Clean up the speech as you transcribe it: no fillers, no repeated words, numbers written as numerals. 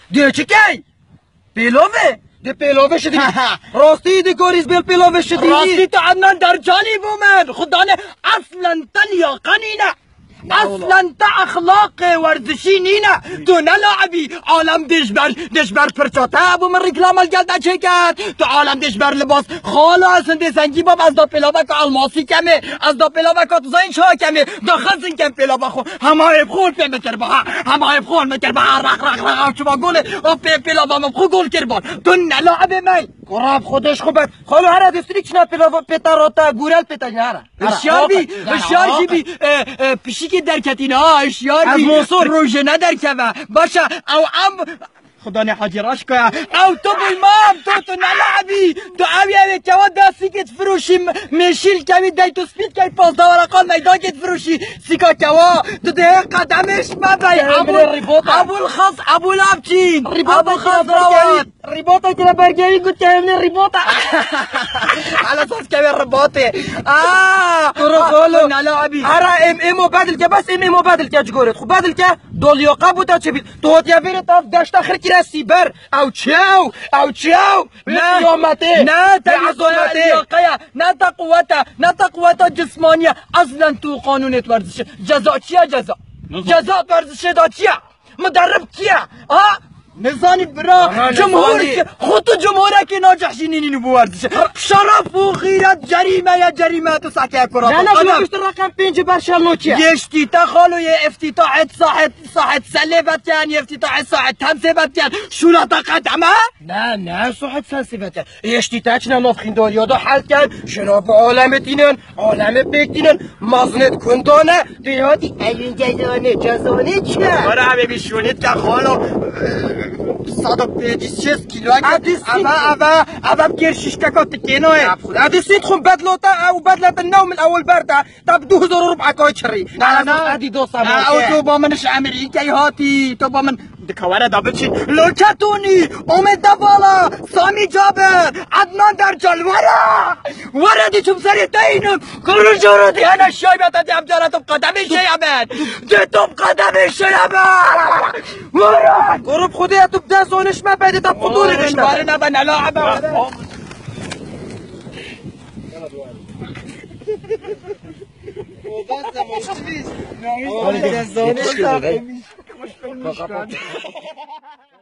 ده چی کی؟ پیلوه؟ ده پیلوه شدی راستی ده گوریز بیل پیلوه شدی راستی تو عدنان در جانی بومن خدانه اصلا تنیا قنینه اصلا تا اخلاق ورزشی نینه تو نلاعبی عالم دشبر پرچاته ابو من رکلام الگلده چه کرد تو عالم دشبر لباس خالا اصلا ده سنگی باب از دا پلاوک الماسی کمه از دا پلاوک زین شا کمه دا خزن کم پلاوک خو همه بخول پی متر با همه بخول متر با رق چما گوله پلاوک مبخو گول کربان تو نلاعبی من قراب خودش خوبه خالو هر دستریک چنا پیلوه پیتا روتا گورل پیتا نهاره هشیار بی پیشی که درکتینه ها اشیار بی روژه ندرکوه باشه او خدا نه حاجراش که او تو بلمام تو نلعبی تو اوی که دستی که فروشی میشیل کمی دی تو سپید که 15 ورقان میدان که فروشی سیکا که تو ده قدمش مبی ابو لابچین ابو الخاص رواد ریبوتا که برگری گوت که همین ریبوتا على اساس که رباطه تو خالو نلعبی ارا امو بدل که بس امو بدل که جگورت خب بدل که دولیوقا بودا چه بید تو هات یفیر تاف داشت آخر کی رسی بر او چاو نه تلیوقایا نه تقوتا جسمانیه اصلا تو قانونت ورزشه جزا چیه جزا ورزشه دا چیه مدرب کیه نزانی برا جمهور خود جمهوره که ناجحشینی نبو ورزشه شرف و غیرت جریمه تو ساکه کرا نه شو رقم 5 برشلونه چیه یشتی تا خالو یه افتتاحت ساحت سلبتن یه افتتاحت ساحت تمسبتن شولا تا قدمه نه ساحت سلبتن یشتی تا چنا نفخین داریا دا حل کن شراب عالم دینن عالم بگدینن مزنت کندانه دیادی این جزانه چیه برا همه بیشونید که خالو 126 کیلو اما بگیر كاكا تكينوي هذه سيدخل بدلوتا او بدلة النوم الاول برده طب 2004 كوي شري انا هذه دو صباح او تو با منش امريكي هاتي تو با من دكوارا دابتشي لوكاتوني امد دبالا سامي جابر عدنان در جلورا وردي شوف سريتين كل جرودي انا الشايبة تدي ابجارة بقدم الشيابات جيتو بقدم الشيابات ورا قرب خودي تبدا زونش ما بعد طب خطوري نشنا بارنا بنلعب وبس